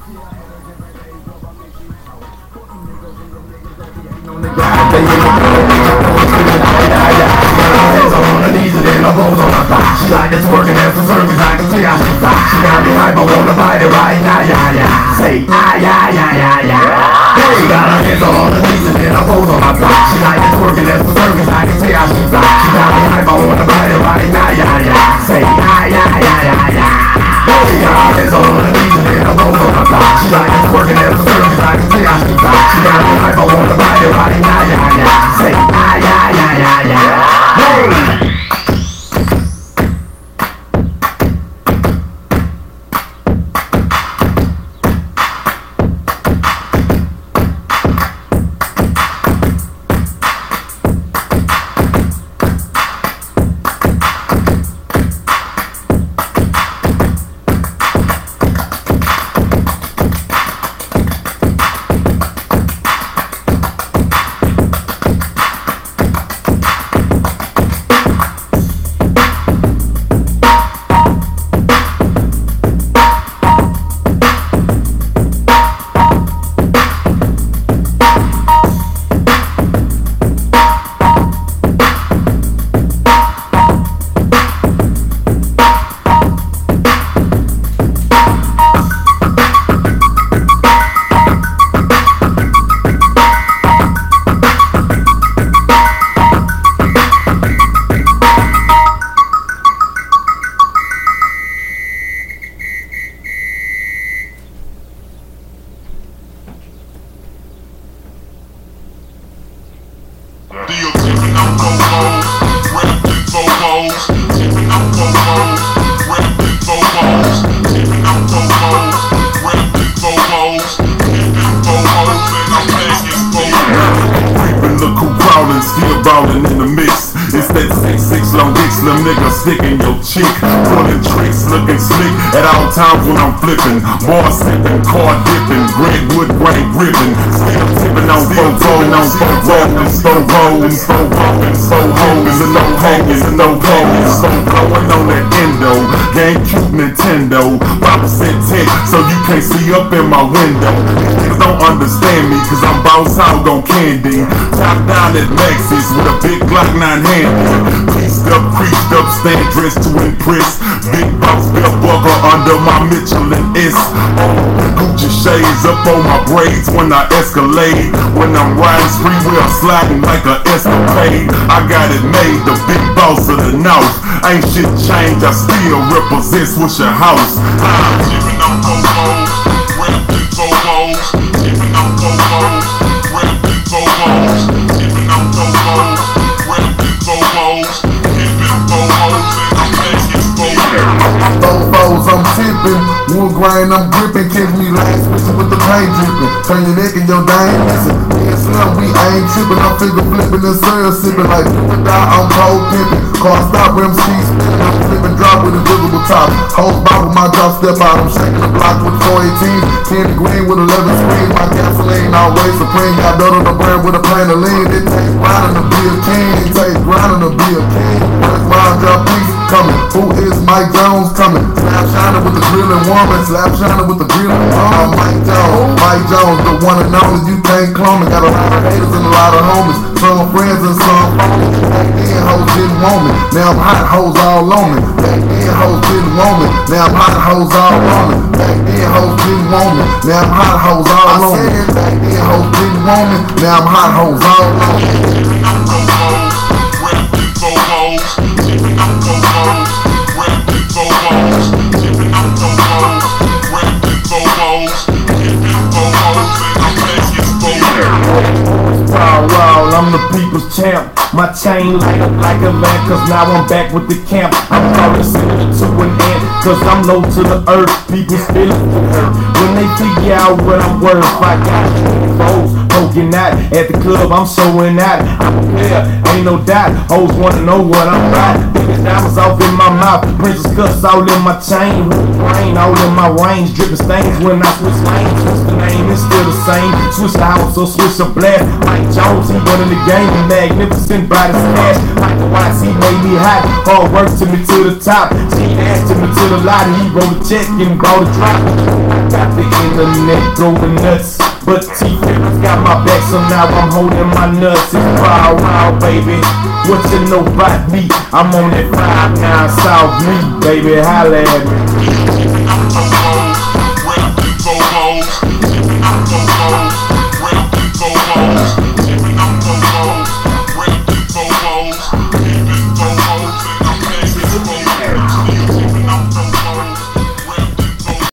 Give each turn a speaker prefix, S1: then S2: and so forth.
S1: She like it's working there for service, I can see how she fly. She got me hype, I wanna bite it right now, yeah, yeah. Say, ah, yeah, yeah, yeah, yeah. Hey, got her hands all on the knees and then I pose on my back. She like it's working there for service, I can see how she fly. She got me hype, I wanna bite it right now, yeah, yeah. Say, ah, yeah, yeah, yeah, yeah. Hey, got her hands all on the knees and then I pose on my back. She like it's working there for service, I can see how she fly. She got me hype, I wanna bite it right now, yeah, yeah. Say, ah, yeah, yeah, yeah, yeah. Hey.
S2: Tippin out Bobos, wrapped in Bobos. Tippin out Bobos, wrapped in Bobos. Tippin out Bobos, wrapped in Bobos. Tippin Bobos and I'm packing Bobos.
S3: Creepin', look who crawlin', still ballin' in the mix. It's that 6'6" long dick, slim nigga sticking your cheek. Pulling tricks, looking sleek at all times when I'm flippin'. Bar sippin', car dippin', Redwood grain grippin'. Still tippin' on Bobos, so rollin', so rollin', so hoes, and no hangers, and no hoes. So blowin' on that endo, GameCube, Nintendo. 5% tech, so you can't see up in my window. Niggas don't understand me, cause I'm boss hog on candy. Top down at Maxis with a big Glock 9 hand. Creased up, stand dressed to impress. Big box belt buckle under my Michelin S. Gucci shades up on my braids when I escalade. When I'm riding spree wheel sliding like a escapade. I got it made, the big boss of the north. Ain't shit changed, I still represent Swisher House.
S2: Tippin out Bobos, wrapped in Bobos. Tippin out Bobos, wrapped in Bobos. Tippin out Bobos, wrapped in Bobos. Tippin Bobos and I'm packing Bobos.
S4: Bobos, I'm tippin', wood grain, I'm grippin'. Catch me last switching with the paint drippin'. Turn your neck and your dang missing. Me and Slim, we ain't trippin'. I'm figure flippin' and syrup sippin'. Like you and die, I'm cold pimpin'. Car stop, rim speed spinning. I'm flippin' drop with invisible top. Hose bobble, my drop step out. I'm shaking the block with 418. 10 green with 11 screen. My gasoline always supreme. Got dirt on the brand with a plan of lean. It takes grinding to be a king. It takes grinding to be a king. First round drop piece coming. Who is Mike Jones coming? Slap shining with the grillin' woman. Slap shining with the grillin' woman. Mike Jones. Mike Jones, the one and only. You can't clone me. Got a lot of haters and a lot of homies. Some friends and some phonies. Back then hoes didn't want me. Now I'm hot hoes all on me. Back then hoes didn't want me. Now I'm hot hoes all on me. Back then hoes didn't want me. Now I'm hot hoes all on me. Back then hoes didn't want me. Now I'm hot hoes all on me.
S2: Tippin out Bobos, wrapped in Bobos. Tippin out Bobos, wrapped in Bobos. Tippin out Bobos, wrapped in Bobos. Tippin Bobos and I'm packing Bobos.
S1: Wow, I'm the people's champ. My chain light up like a lamp, cause now I'm back with the camp. I'm probably similar to an ant, cause I'm low to the earth. People still hurt when they figure out what I'm worth. I got foes.
S5: poking out. At the club, I'm showing out. I'm a player, ain't no doubt. Hoes wanna know what I'm riding. Biggest diamonds off in my mouth. Princess cuffs all in my chain. Rain all in my range. Dripping stains when I switch lanes. Switch the name, it's still the same. Switch the house, so switch the blast. Mike Jones, he running the game. Magnificent by the stash. Michael Watts, he made me hot. Hard work took me to the top. She asked me to the lot. He wrote a check and bought a drop. Got the internet going nuts. But T-Fitness got my back, so now I'm holding my nuts. It's wild, wild, baby. What you know about me? I'm on that 5-9 South Lee, baby. Holla at me.